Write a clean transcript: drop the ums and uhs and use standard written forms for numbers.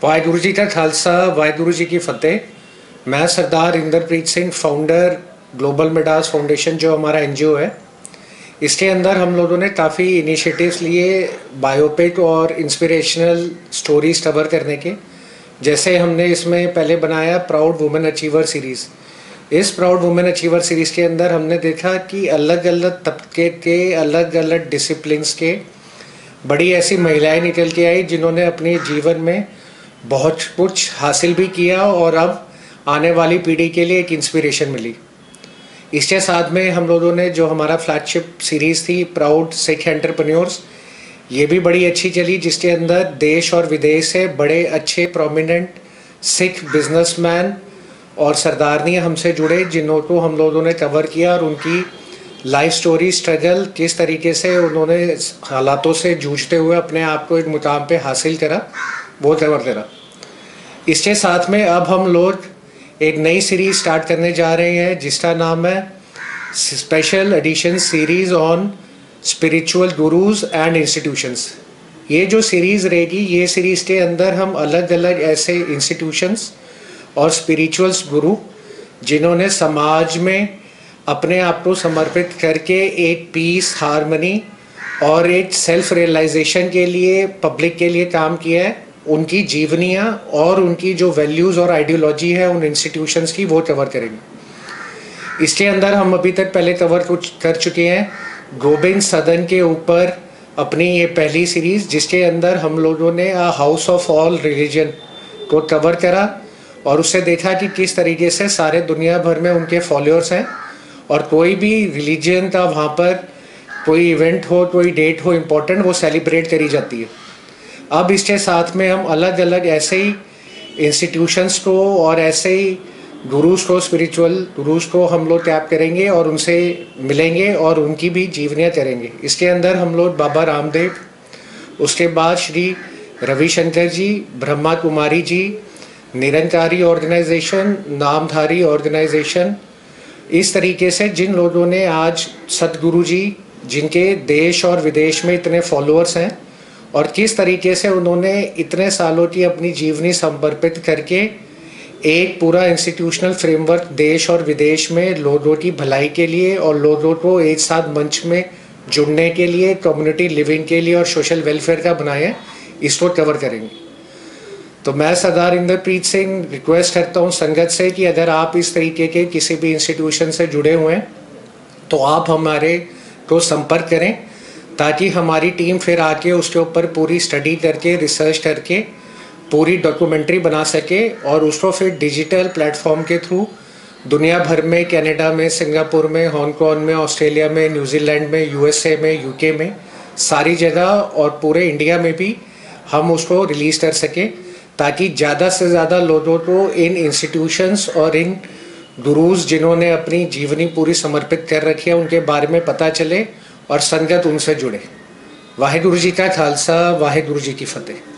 वाहिगुरु जी का खालसा, वाहिगुरु जी की फतेह। मैं सरदार Inderpreet Singh, founder global Midas foundation जो हमारा एनजीओ है, इसके अंदर हम लोगों ने काफ़ी इनिशिएटिव्स लिए बायोपिक और इंस्पिरेशनल स्टोरीज कवर करने के। जैसे हमने इसमें पहले बनाया प्राउड वुमेन अचीवर सीरीज़। इस प्राउड वुमेन अचीवर सीरीज़ के अंदर हमने देखा कि अलग अलग तबके के, अलग अलग डिसिप्लिन्स के बड़ी ऐसी महिलाएं निकल के आई जिन्होंने अपने जीवन में बहुत कुछ हासिल भी किया और अब आने वाली पीढ़ी के लिए एक इंस्पिरेशन मिली। इसके साथ में हम लोगों ने जो हमारा फ्लैगशिप सीरीज़ थी प्राउड सिख एंटरप्रेन्योर्स, ये भी बड़ी अच्छी चली, जिसके अंदर देश और विदेश से बड़े अच्छे प्रोमिनेंट सिख बिजनेसमैन और सरदारनी हमसे जुड़े, जिनको हम लोगों ने कवर किया और उनकी लाइफ स्टोरी, स्ट्रगल, किस तरीके से उन्होंने हालातों से जूझते हुए अपने आप को एक मुकाम पे हासिल करा, वो कवर करा। इसके साथ में अब हम लोग एक नई सीरीज स्टार्ट करने जा रहे हैं जिसका नाम है special edition series on spiritual gurus and institutions. ये जो सीरीज़ रहेगी, ये सीरीज़ के अंदर हम अलग अलग ऐसे इंस्टीट्यूशंस और स्पिरिचुअल्स गुरु जिन्होंने समाज में अपने आप को समर्पित करके एक पीस, हार्मनी और एक सेल्फ रियलाइजेशन के लिए पब्लिक के लिए काम किया है, उनकी जीवनियाँ और उनकी जो वैल्यूज़ और आइडियोलॉजी है उन इंस्टीट्यूशंस की, वो कवर करेंगे। इसके अंदर हम अभी तक पहले कवर कर चुके हैं गोविंद सदन के ऊपर अपनी ये पहली सीरीज़, जिसके अंदर हम लोगों ने हाउस ऑफ ऑल रिलीजन को कवर करा और उससे देखा कि किस तरीके से सारे दुनिया भर में उनके फॉलोअर्स हैं और कोई भी रिलीजन का वहाँ पर कोई इवेंट हो, कोई डेट हो इम्पोर्टेंट, वो सेलिब्रेट करी जाती है। अब इसके साथ में हम अलग अलग ऐसे ही इंस्टीट्यूशंस को और ऐसे ही गुरुज को, स्पिरिचुअल गुरुज को हम लोग टैप करेंगे और उनसे मिलेंगे और उनकी भी जीवनियाँ करेंगे। इसके अंदर हम लोग बाबा रामदेव, उसके बाद श्री रविशंकर जी, ब्रह्मा कुमारी जी, निरंकारी ऑर्गेनाइजेशन, नामधारी ऑर्गेनाइजेशन, इस तरीके से जिन लोगों ने आज सतगुरु जी, जिनके देश और विदेश में इतने फॉलोअर्स हैं और किस तरीके से उन्होंने इतने सालों की अपनी जीवनी समर्पित करके एक पूरा इंस्टीट्यूशनल फ्रेमवर्क देश और विदेश में लोगों की भलाई के लिए और लोगों को एक साथ मंच में जुड़ने के लिए, कम्युनिटी लिविंग के लिए और सोशल वेलफेयर का बनाया है, इसको कवर करेंगे। तो मैं सरदार इंद्रप्रीत सिंह रिक्वेस्ट करता हूँ संगत से कि अगर आप इस तरीके के किसी भी इंस्टीट्यूशन से जुड़े हुए हैं तो आप हमारे को संपर्क करें, ताकि हमारी टीम फिर आके उसके ऊपर पूरी स्टडी करके, रिसर्च करके पूरी डॉक्यूमेंट्री बना सके और उसको फिर डिजिटल प्लेटफॉर्म के थ्रू दुनिया भर में, कनाडा में, सिंगापुर में, हांगकांग में, ऑस्ट्रेलिया में, न्यूजीलैंड में, यूएसए में, यूके में, सारी जगह और पूरे इंडिया में भी हम उसको रिलीज़ कर सकें, ताकि ज़्यादा से ज़्यादा लोगों को इन इंस्टीट्यूशंस और इन गुरुज जिन्होंने अपनी जीवनी पूरी समर्पित कर रखी है उनके बारे में पता चले और संगत उनसे जुड़े। वाहिगुरु जी का खालसा, वाहिगुरु जी की फतेह।